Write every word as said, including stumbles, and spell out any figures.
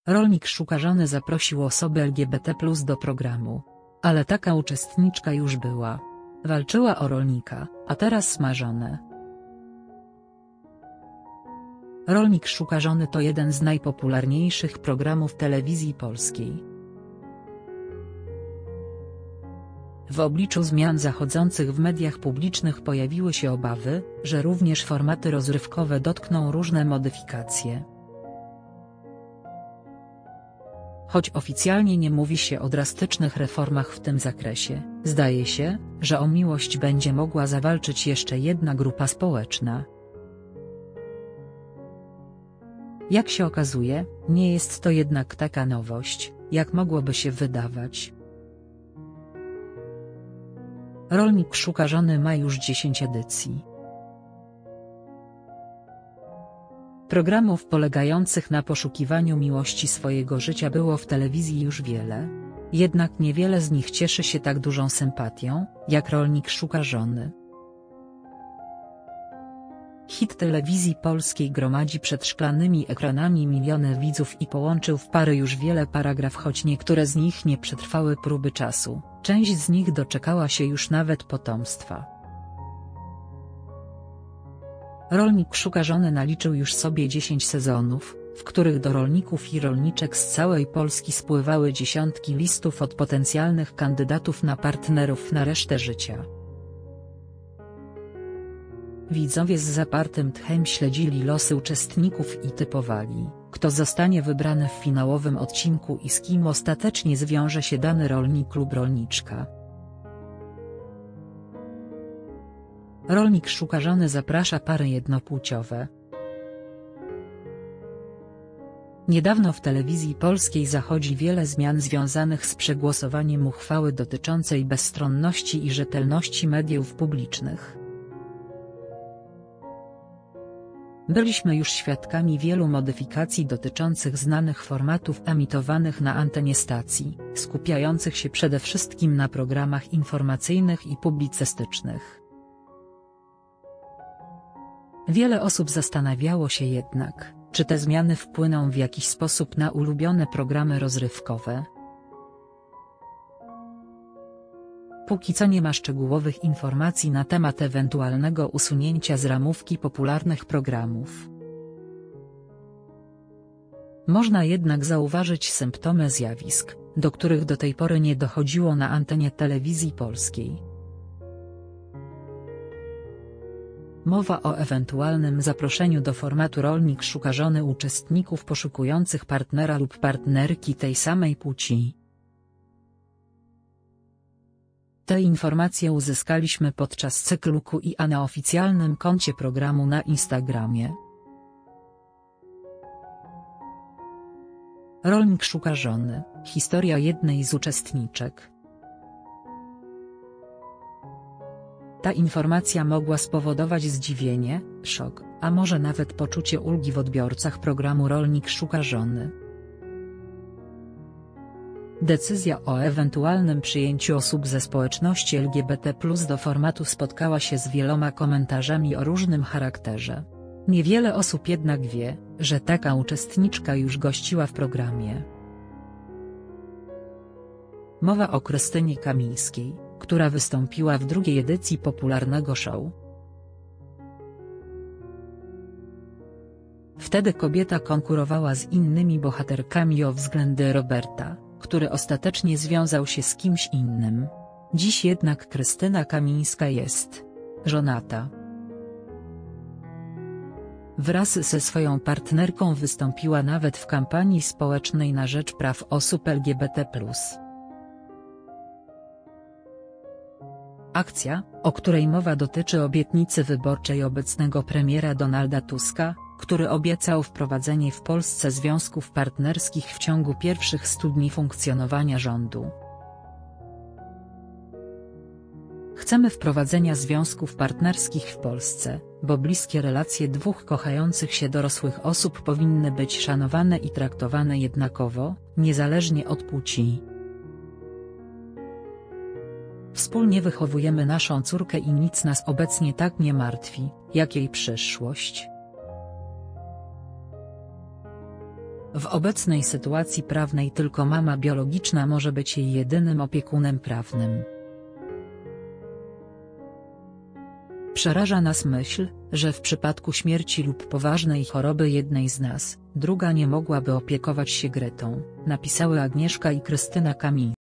Rolnik szuka żony zaprosił osoby L G B T plus do programu. Ale taka uczestniczka już była. Walczyła o rolnika, a teraz ma żonę. Rolnik szuka żony to jeden z najpopularniejszych programów telewizji polskiej. W obliczu zmian zachodzących w mediach publicznych pojawiły się obawy, że również formaty rozrywkowe dotkną różne modyfikacje. Choć oficjalnie nie mówi się o drastycznych reformach w tym zakresie, zdaje się, że o miłość będzie mogła zawalczyć jeszcze jedna grupa społeczna. Jak się okazuje, nie jest to jednak taka nowość, jak mogłoby się wydawać. Rolnik szuka żony ma już dziesięć edycji. Programów polegających na poszukiwaniu miłości swojego życia było w telewizji już wiele. Jednak niewiele z nich cieszy się tak dużą sympatią, jak Rolnik szuka żony. Hit telewizji polskiej gromadzi przed szklanymi ekranami miliony widzów i połączył w pary już wiele paragraf, choć niektóre z nich nie przetrwały próby czasu, część z nich doczekała się już nawet potomstwa. Rolnik szuka żony naliczył już sobie dziesięć sezonów, w których do rolników i rolniczek z całej Polski spływały dziesiątki listów od potencjalnych kandydatów na partnerów na resztę życia. Widzowie z zapartym tchem śledzili losy uczestników i typowali, kto zostanie wybrany w finałowym odcinku i z kim ostatecznie zwiąże się dany rolnik lub rolniczka. Rolnik szuka żony zaprasza pary jednopłciowe. Niedawno w telewizji polskiej zachodzi wiele zmian związanych z przegłosowaniem uchwały dotyczącej bezstronności i rzetelności mediów publicznych. Byliśmy już świadkami wielu modyfikacji dotyczących znanych formatów emitowanych na antenie stacji, skupiających się przede wszystkim na programach informacyjnych i publicystycznych. Wiele osób zastanawiało się jednak, czy te zmiany wpłyną w jakiś sposób na ulubione programy rozrywkowe. Póki co nie ma szczegółowych informacji na temat ewentualnego usunięcia z ramówki popularnych programów. Można jednak zauważyć symptomy zjawisk, do których do tej pory nie dochodziło na antenie telewizji polskiej. Mowa o ewentualnym zaproszeniu do formatu Rolnik szuka żony uczestników poszukujących partnera lub partnerki tej samej płci. Te informacje uzyskaliśmy podczas cyklu Q i A na oficjalnym koncie programu na Instagramie. Rolnik szuka żony. Historia jednej z uczestniczek. Ta informacja mogła spowodować zdziwienie, szok, a może nawet poczucie ulgi w odbiorcach programu Rolnik szuka żony. Decyzja o ewentualnym przyjęciu osób ze społeczności L G B T plus do formatu spotkała się z wieloma komentarzami o różnym charakterze. Niewiele osób jednak wie, że taka uczestniczka już gościła w programie. Mowa o Krystynie Kamińskiej, która wystąpiła w drugiej edycji popularnego show. Wtedy kobieta konkurowała z innymi bohaterkami o względy Roberta, który ostatecznie związał się z kimś innym. Dziś jednak Krystyna Kamińska jest żonata. Wraz ze swoją partnerką wystąpiła nawet w kampanii społecznej na rzecz praw osób L G B T plus. Akcja, o której mowa, dotyczy obietnicy wyborczej obecnego premiera Donalda Tuska, który obiecał wprowadzenie w Polsce związków partnerskich w ciągu pierwszych stu dni funkcjonowania rządu. Chcemy wprowadzenia związków partnerskich w Polsce, bo bliskie relacje dwóch kochających się dorosłych osób powinny być szanowane i traktowane jednakowo, niezależnie od płci. Wspólnie wychowujemy naszą córkę i nic nas obecnie tak nie martwi, jak jej przyszłość. W obecnej sytuacji prawnej tylko mama biologiczna może być jej jedynym opiekunem prawnym. Przeraża nas myśl, że w przypadku śmierci lub poważnej choroby jednej z nas, druga nie mogłaby opiekować się Gretą, napisały Agnieszka i Krystyna Kamińskie.